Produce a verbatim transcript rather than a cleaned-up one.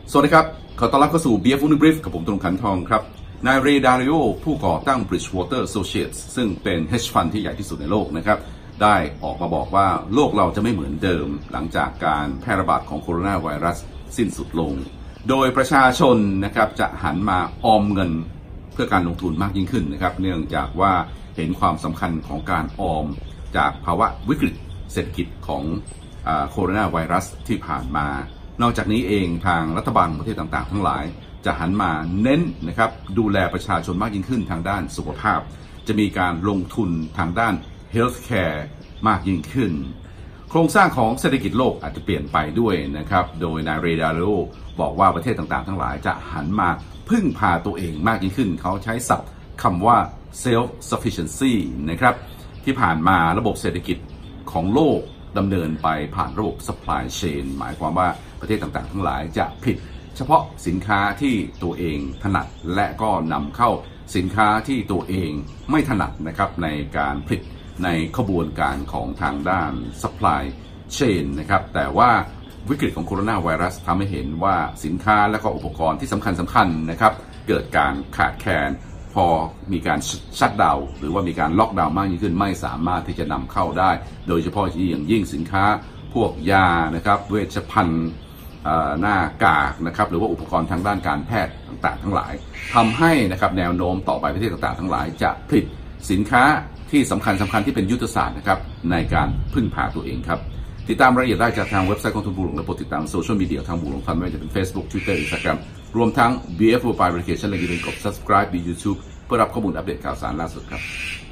สวัสดีครับขอต้อนรับเข้าสู่ บี เอฟ Food Brief กับผมตรงขันทองครับนายเรย์ดาริโอผู้ก่อตั้ง Bridgewater Associates ซึ่งเป็น hedge fund ที่ใหญ่ที่สุดในโลกนะครับได้ออกมาบอกว่าโลกเราจะไม่เหมือนเดิมหลังจากการแพร่ระบาดของโคโรนาไวรัสสิ้นสุดลงโดยประชาชนนะครับจะหันมาออมเงินเพื่อการลงทุนมากยิ่งขึ้นนะครับเนื่องจากว่าเห็นความสำคัญของการออมจากภาวะวิกฤตเศรษฐกิจของโคโรนาไวรัสที่ผ่านมานอกจากนี้เองทางรัฐบาลประเทศต่างๆทั้งหลายจะหันมาเน้นนะครับดูแลประชาชนมากยิ่งขึ้นทางด้านสุขภาพจะมีการลงทุนทางด้าน healthcare มากยิ่งขึ้นโครงสร้างของเศรษฐกิจโลกอาจจะเปลี่ยนไปด้วยนะครับโดยนายเรย์ดาริโอบอกว่าประเทศต่างๆทั้งหลายจะหันมาพึ่งพาตัวเองมากยิ่งขึ้นเขาใช้ศัพท์คำว่า self sufficiency นะครับที่ผ่านมาระบบเศรษฐกิจของโลกดำเนินไปผ่านระบบ supply chain หมายความว่าประเทศต่างๆทั้งหลายจะผลิตเฉพาะสินค้าที่ตัวเองถนัดและก็นำเข้าสินค้าที่ตัวเองไม่ถนัดนะครับในการผลิตในขบวนการของทางด้าน supply chain นะครับแต่ว่าวิกฤตของโคโรนาไวรัสทำให้เห็นว่าสินค้าและก็อุปกรณ์ที่สำคัญสำคัญนะครับเกิดการขาดแคลนพอมีการชัตดาวน์หรือว่ามีการล็อกดาวน์มากยิ่งขึ้นไม่สามารถที่จะนำเข้าได้โดยเฉพาะอย่างยิ่งสินค้าพวกยานะครับเวชภัณฑ์หน้ากากนะครับหรือว่าอุปกรณ์ทางด้านการแพทย์ต่างๆทั้งหลายทำให้นะครับแนวโน้มต่อไปประเทศต่างๆทั้งหลายจะผลิตสินค้าที่สำคัญสำคัญที่เป็นยุทธศาสตร์นะครับในการพึ่งพาตัวเองครับติดตามรายละเอียดได้จากทางเว็บไซต์ของทุนบุหลวงและโปรดติดตามโซเชียลมีเดียทางบุหลวงฟันไม่ว่าจะเป็น Facebook Twitter Instagram รวมทั้ง บี เอฟ Mobile Application และอย่าลืมกด Subscribe บน YouTube เพื่อรับข้อมูลอัปเดตข่าวสารล่าสุดครับ